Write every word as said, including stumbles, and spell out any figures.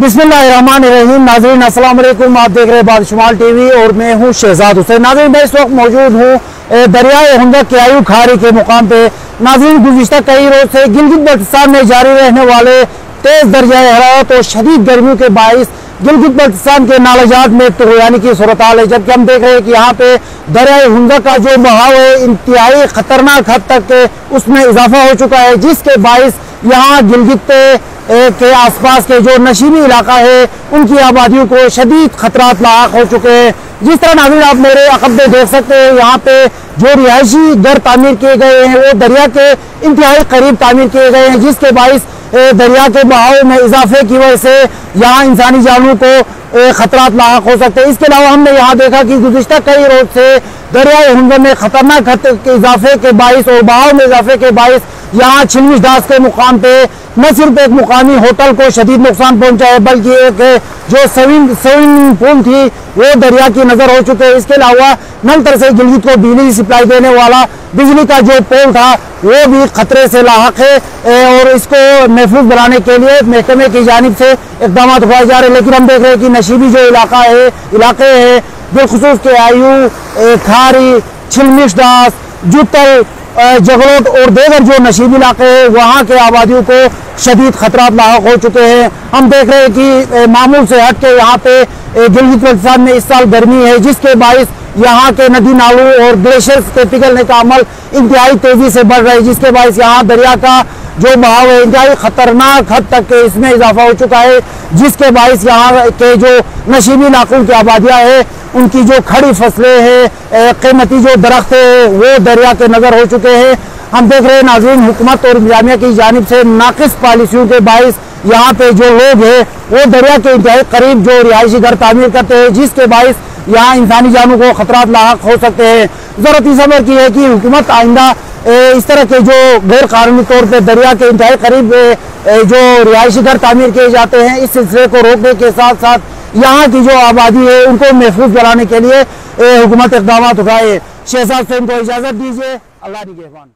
बिस्मिल्लाहिर्रहमानिर्रहीम। नाज़रीन अस्सलाम वालेकुम, आप देख रहे हैं बादशुमाल टीवी और मैं हूं शहजाद हुसैन। नाज़रीन मैं इस वक्त मौजूद हूं दरियाए हुंदक के आयु खारी के मुकाम पे। नाज़रीन गुज़िश्ता कई रोज से गिलगित बल्तिस्तान में जारी रहने वाले तेज दर्जाए हरारत और शदीद गर्मियों के बाइस गिलगित बल्तिस्तान के नालाजात में तुग़यानी की सूरत हाल है। जबकि हम देख रहे हैं कि यहाँ पे दरियाए हुंदक का जो बहाव है इंतहाई खतरनाक हद तक उसमें इजाफा हो चुका है, जिसके बाइस यहाँ गिलगित के आसपास के जो नशीबी इलाका है उनकी आबादियों को शदीद खतरात लाक हो चुके हैं। जिस तरह नाज़रीन आप मेरे अक़ब में देख सकते हैं, यहाँ पे जो रिहायशी घर तामीर किए गए हैं वो दरिया के इंतहाई करीब तामीर किए गए हैं, जिसके बाइस दरिया के बहाव में इजाफे की वजह से यहाँ इंसानी जानों को खतरात लाक हो सकते हैं। इसके अलावा हमने यहाँ देखा कि गुज़िश्ता कई रोज से दरियाए हुंदक में खतरनाक के इजाफे के बाइस और बहाव में इजाफे के बाइस यहाँ छिलमिश दास के मुकाम पे न सिर्फ एक मुकामी होटल को शदीद नुकसान पहुंचा है, बल्कि एक जो स्विमिंग स्विमिंग पूल थी वो दरिया की नजर हो चुके हैं। इसके अलावा नलतर से गिलगित को बिजली सप्लाई देने वाला बिजली का जो पोल था वो भी खतरे से लाहक है और इसको महफूज बनाने के लिए महकमे की जानिब से इकदाम उठाए जा रहे हैं। लेकिन हम देख रहे हैं कि नशीबी जो इलाका है इलाके हैं बिलखुसूस के आयु खारी, छिलमिश दास, जुतल, जगरोट और देगर जो नशीबी इलाके हैं वहाँ के आबादियों को शदीद खतरात लाहक हो चुके हैं। हम देख रहे हैं कि मामूल से हट के यहाँ पे गिलगित बल्तिस्तान में इस साल गर्मी है, जिसके बाइस यहाँ के नदी नालों और ग्लेशियर्स के पिघलने का अमल इंतहाई तेजी से बढ़ रहा है, जिसके बाइस यहाँ दरिया का जो बहाव है इंतहाई खतरनाक हद तक के इसमें इजाफा हो चुका है, जिसके बाइस यहाँ के जो नशीबी इलाकों की आबादियाँ हैं उनकी जो खड़ी फसलें हैं, कीमती जो दरख्त है वो दरिया के नजर हो चुके हैं। हम देख रहे हैं नाज़रीन हुकूमत और इंतजामिया की जानिब से नाकिस पॉलिसियों के बाइस यहाँ पे जो लोग हैं वो दरिया के इंतहाई करीब जो रिहायशी घर तामीर करते हैं, जिसके बाइस यहाँ इंसानी जानों को खतरात लाक हो सकते हैं। ज़रूरत इस अमर की है कि हुकूमत आइंदा इस तरह के जो गैर कानूनी तौर पर दरिया के इंतहाई करीब जो रिहायशी घर तामीर किए जाते हैं इस सिलसिले को रोकने के साथ साथ यहाँ की जो आबादी है उनको महफूज बनाने के लिए हुकूमत इक़दाम उठाए। शहजाद हुसैन को इजाज़त दीजिए। अल्लाह निगहबान।